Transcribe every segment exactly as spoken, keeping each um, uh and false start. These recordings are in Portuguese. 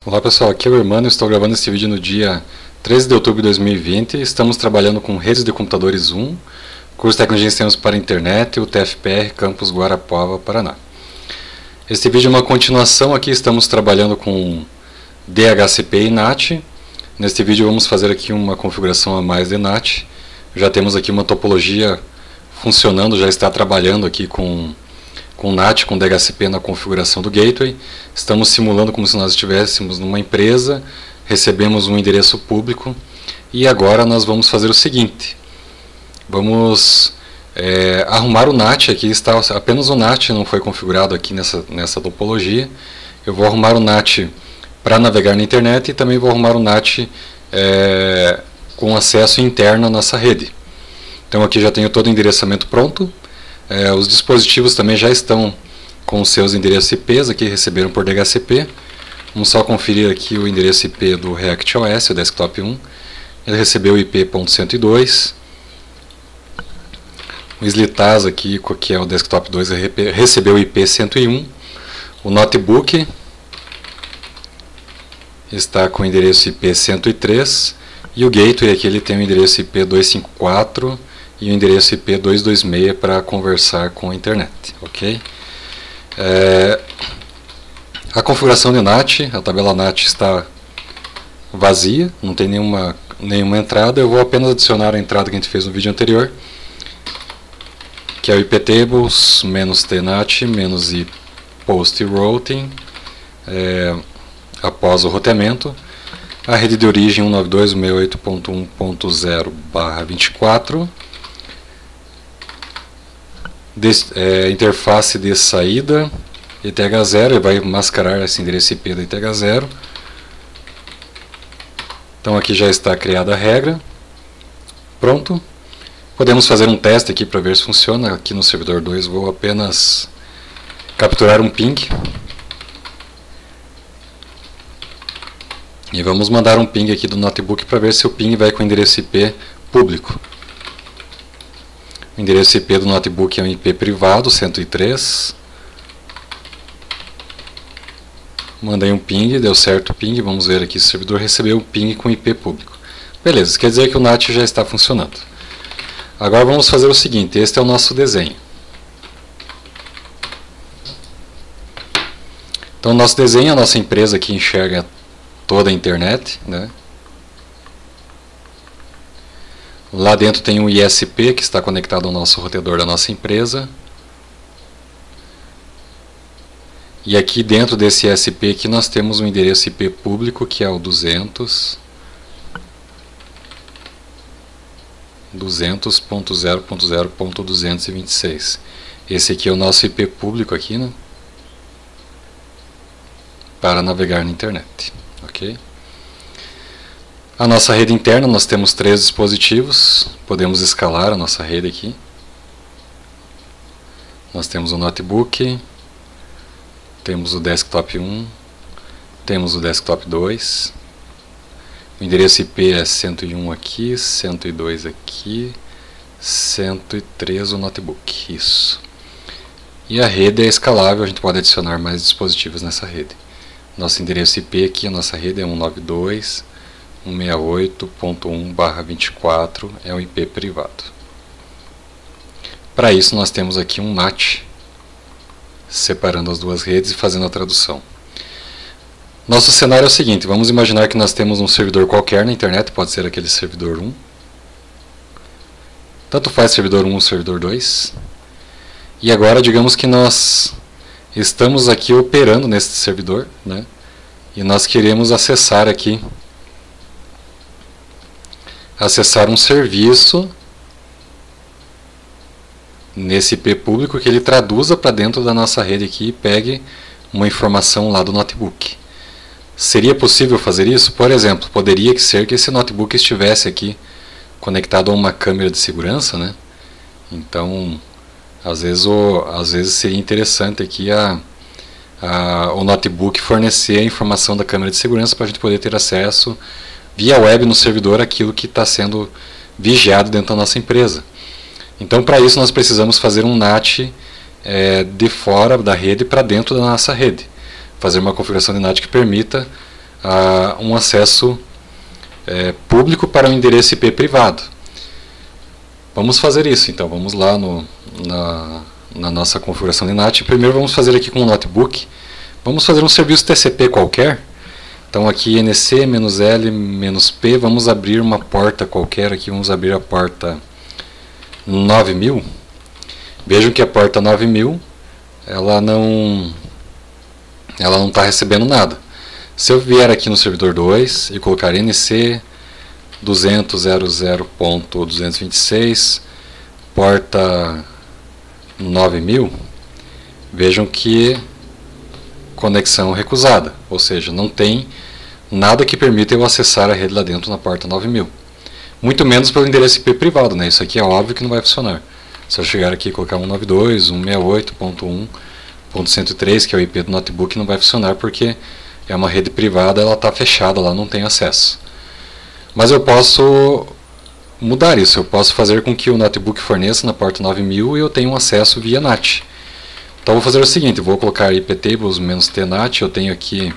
Olá pessoal, aqui é o Hermano, estou gravando este vídeo no dia treze de outubro de dois mil e vinte. Estamos trabalhando com redes de computadores um, curso de Tecnologia e Sistemas para a Internet, o T F P R, Campus Guarapuava, Paraná. Este vídeo é uma continuação, aqui estamos trabalhando com D H C P e N A T. Neste vídeo vamos fazer aqui uma configuração a mais de N A T. Já temos aqui uma topologia funcionando, já está trabalhando aqui com com N A T, com D H C P na configuração do gateway. Estamos simulando como se nós estivéssemos numa empresa, recebemos um endereço público e agora nós vamos fazer o seguinte: vamos é, arrumar o N A T. Aqui está apenas o N A T, não foi configurado aqui nessa, nessa topologia. Eu vou arrumar o N A T para navegar na internet e também vou arrumar o N A T é, com acesso interno à nossa rede. Então aqui já tenho todo o endereçamento pronto. É, os dispositivos também já estão com os seus endereços I Ps, aqui receberam por D H C P. Vamos só conferir aqui o endereço I P do ReactOS, o Desktop um. Ele recebeu o I P ponto cento e dois. O Slitaz aqui, que é o Desktop dois, recebeu o I P cento e um. O Notebook está com o endereço I P cento e três. E o Gateway aqui ele tem o endereço I P duzentos e cinquenta e quatro e o endereço I P duzentos e vinte e seis para conversar com a internet, ok? É, a configuração de N A T, a tabela N A T está vazia, não tem nenhuma, nenhuma entrada. Eu vou apenas adicionar a entrada que a gente fez no vídeo anterior, que é o iptables, menos tnat, menos i post routing, é, após o roteamento. A rede de origem cento e noventa e dois ponto sessenta e oito ponto um ponto zero barra vinte e quatro. Des, é, interface de saída I T H zero, ele vai mascarar esse endereço I P da I T H zero. Então aqui já está criada a regra. Pronto. Podemos fazer um teste aqui para ver se funciona. Aqui no servidor dois vou apenas capturar um ping. E vamos mandar um ping aqui do notebook para ver se o ping vai com o endereço I P público. O endereço I P do notebook é um I P privado, cento e três. Mandei um ping, deu certo o ping. Vamos ver aqui se o servidor recebeu o ping com I P público. Beleza, isso quer dizer que o N A T já está funcionando. Agora vamos fazer o seguinte: este é o nosso desenho. Então o nosso desenho, a nossa empresa aqui enxerga toda a internet, né? Lá dentro tem um I S P que está conectado ao nosso roteador da nossa empresa. E aqui dentro desse I S P aqui nós temos um endereço I P público que é o duzentos ponto zero ponto zero ponto duzentos e vinte e seis. Esse aqui é o nosso I P público aqui, né? Para navegar na internet, ok? A nossa rede interna, nós temos três dispositivos, podemos escalar a nossa rede aqui. Nós temos o notebook, temos o desktop um, temos o desktop dois. O endereço I P é cento e um aqui, cento e dois aqui, cento e três o notebook, isso. E a rede é escalável, a gente pode adicionar mais dispositivos nessa rede. Nosso endereço I P aqui, a nossa rede é cento e noventa e dois ponto cento e sessenta e oito ponto um barra vinte e quatro, é um I P privado. Para isso nós temos aqui um N A T separando as duas redes e fazendo a tradução. Nosso cenário é o seguinte: vamos imaginar que nós temos um servidor qualquer na internet, pode ser aquele servidor um. Tanto faz servidor um ou servidor dois. E agora digamos que nós estamos aqui operando nesse servidor, né? E nós queremos acessar aqui acessar um serviço nesse I P público que ele traduza para dentro da nossa rede aqui e pegue uma informação lá do notebook. Seria possível fazer isso? Por exemplo, poderia ser que esse notebook estivesse aqui conectado a uma câmera de segurança, né? Então, às vezes, o, às vezes seria interessante aqui a, a, o notebook fornecer a informação da câmera de segurança para a gente poder ter acesso via web no servidor aquilo que está sendo vigiado dentro da nossa empresa. Então, para isso nós precisamos fazer um N A T é, de fora da rede para dentro da nossa rede. Fazer uma configuração de N A T que permita a um acesso é, público para um endereço I P privado. Vamos fazer isso então, vamos lá no, na, na nossa configuração de N A T. Primeiro vamos fazer aqui com o notebook, vamos fazer um serviço T C P qualquer. Então aqui N C L P, vamos abrir uma porta qualquer aqui, vamos abrir a porta nove mil. Vejam que a porta nove mil, ela não ela não está recebendo nada. Se eu vier aqui no servidor dois e colocar N C duzentos ponto zero zero ponto duzentos e vinte e seis, porta nove mil, vejam que conexão recusada, ou seja, não tem nada que permita eu acessar a rede lá dentro na porta nove mil. Muito menos pelo endereço I P privado, né? Isso aqui é óbvio que não vai funcionar. Se eu chegar aqui e colocar cento e noventa e dois ponto cento e sessenta e oito ponto um ponto cento e três, que é o I P do notebook, não vai funcionar porque é uma rede privada, ela está fechada lá, não tem acesso. Mas eu posso mudar isso, eu posso fazer com que o notebook forneça na porta nove mil e eu tenha um acesso via N A T. Então vou fazer o seguinte, vou colocar iptables menos tnat, eu tenho aqui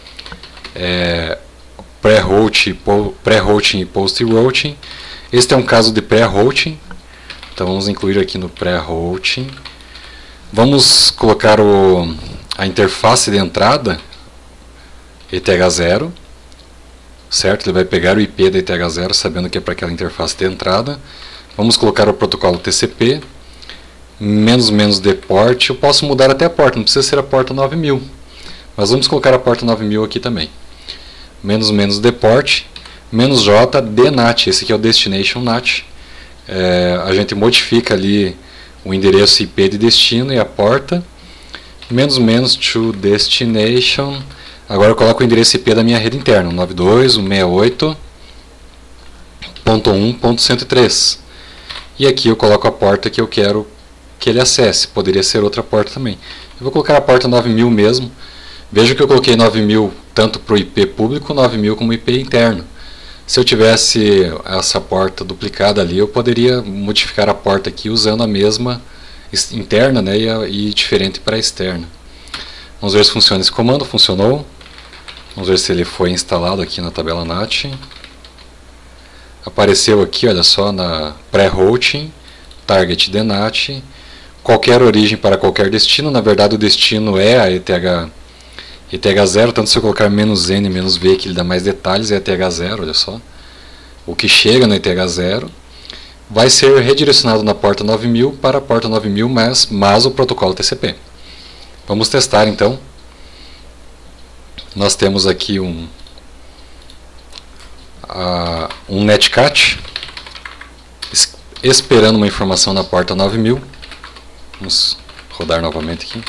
é, pré-routing pré e post-routing. Este é um caso de pré-routing, então vamos incluir aqui no pré-routing. Vamos colocar o, a interface de entrada E T H zero, certo? Ele vai pegar o I P da E T H zero, sabendo que é para aquela interface de entrada. Vamos colocar o protocolo T C P, menos menos de port. Eu posso mudar até a porta, não precisa ser a porta nove mil, mas vamos colocar a porta nove mil aqui também. Menos menos de port, menos J de N A T, esse aqui é o destination N A T. É, a gente modifica ali o endereço I P de destino e a porta. Menos menos to destination. Agora eu coloco o endereço I P da minha rede interna, noventa e dois ponto cento e sessenta e oito ponto um ponto cento e três. E aqui eu coloco a porta que eu quero que ele acesse. Poderia ser outra porta também. Eu vou colocar a porta nove mil mesmo. Veja que eu coloquei nove mil tanto para o I P público, nove mil como I P interno. Se eu tivesse essa porta duplicada ali, eu poderia modificar a porta aqui usando a mesma interna, né, e, a, e diferente para a externa. Vamos ver se funciona esse comando. Funcionou. Vamos ver se ele foi instalado aqui na tabela N A T. Apareceu aqui, olha só, na pré-routing, target de N A T, qualquer origem para qualquer destino. Na verdade o destino é a E T H, E T H zero, tanto se eu colocar menos "n", menos "v", que ele dá mais detalhes, é E T H zero, olha só. O que chega no E T H zero vai ser redirecionado na porta nove mil para a porta nove mil, mas, mas o protocolo T C P. Vamos testar então. Nós temos aqui um, uh, um netcat es esperando uma informação na porta nove mil. Vamos rodar novamente aqui.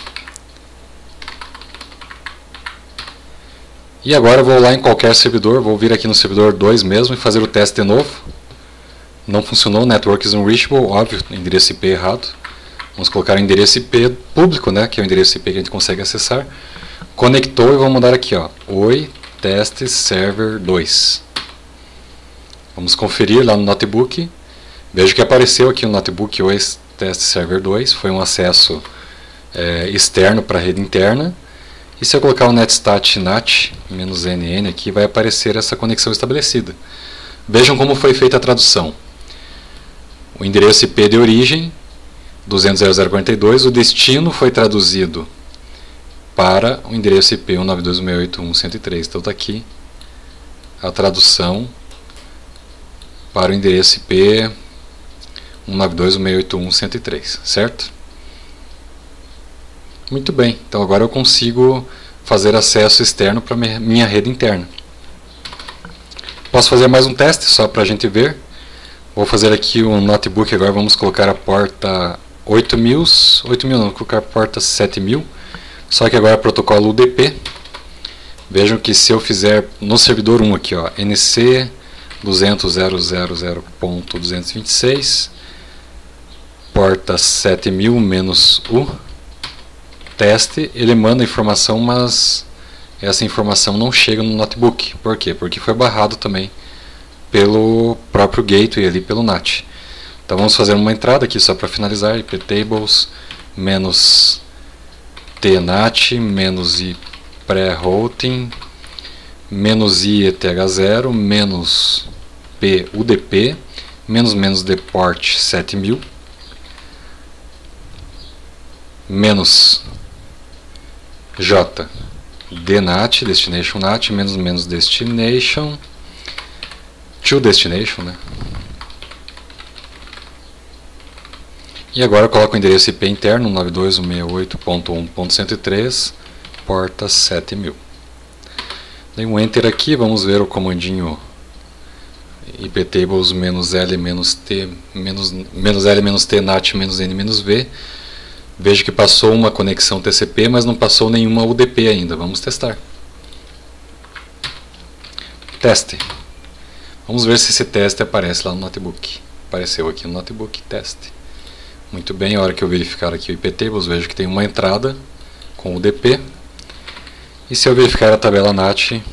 E agora eu vou lá em qualquer servidor, vou vir aqui no servidor dois mesmo e fazer o teste de novo. Não funcionou, network is unreachable, óbvio, endereço I P errado. Vamos colocar o endereço I P público, né, que é o endereço I P que a gente consegue acessar. Conectou e vamos mandar aqui, ó, oi, teste server dois. Vamos conferir lá no notebook. Veja que apareceu aqui no notebook oi, teste server dois. Foi um acesso é, externo para a rede interna. E se eu colocar o netstat nat -nn aqui, vai aparecer essa conexão estabelecida. Vejam como foi feita a tradução. O endereço I P de origem, duzentos ponto zero zero ponto quarenta e dois, o destino foi traduzido para o endereço I P cento e noventa e dois ponto cento e sessenta e oito ponto um ponto cento e três. Então está aqui a tradução para o endereço I P cento e noventa e dois ponto cento e sessenta e oito ponto um ponto cento e três, certo? Muito bem, então agora eu consigo fazer acesso externo para minha rede interna. Posso fazer mais um teste só para a gente ver. Vou fazer aqui um notebook agora, vamos colocar a porta oito mil, oito mil não, vou colocar a porta sete mil, só que agora é protocolo U D P. Vejam que se eu fizer no servidor um aqui, ó, N C duzentos ponto zero zero zero ponto duzentos e vinte e seis, porta sete mil menos U, teste, ele manda informação, mas essa informação não chega no notebook. Por quê? Porque foi barrado também pelo próprio gateway ali, pelo N A T. Então vamos fazer uma entrada aqui só para finalizar, iptables menos tnat menos i pré-routing menos I E T H zero, menos P U D P, menos menos deport sete mil, menos J dnat, destination nat, menos menos destination, to destination, né? E agora eu coloco o endereço I P interno nove dois um seis oito ponto um ponto cento e três, porta sete mil. Dei um enter aqui, vamos ver o comandinho iptables menos L menos T menos, menos L menos T nat menos N menos V. Vejo que passou uma conexão T C P, mas não passou nenhuma U D P ainda. Vamos testar. Teste. Vamos ver se esse teste aparece lá no notebook. Apareceu aqui no notebook, teste. Muito bem, a hora que eu verificar aqui o iptables, vejo que tem uma entrada com U D P. E se eu verificar a tabela nat,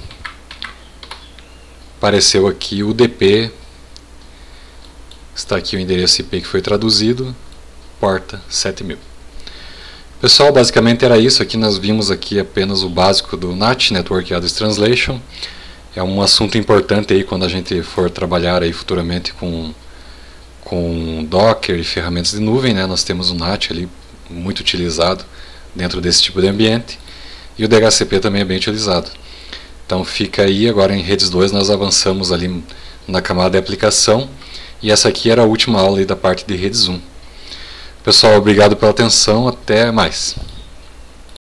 apareceu aqui o U D P. Está aqui o endereço I P que foi traduzido, porta sete mil. Pessoal, basicamente era isso. Aqui nós vimos aqui apenas o básico do N A T, Network Address Translation. É um assunto importante aí quando a gente for trabalhar aí futuramente com, com Docker e ferramentas de nuvem, né? Nós temos o N A T ali muito utilizado dentro desse tipo de ambiente, e o D H C P também é bem utilizado. Então fica aí, agora em redes dois nós avançamos ali na camada de aplicação, e essa aqui era a última aula aí da parte de redes um. Pessoal, obrigado pela atenção, até mais.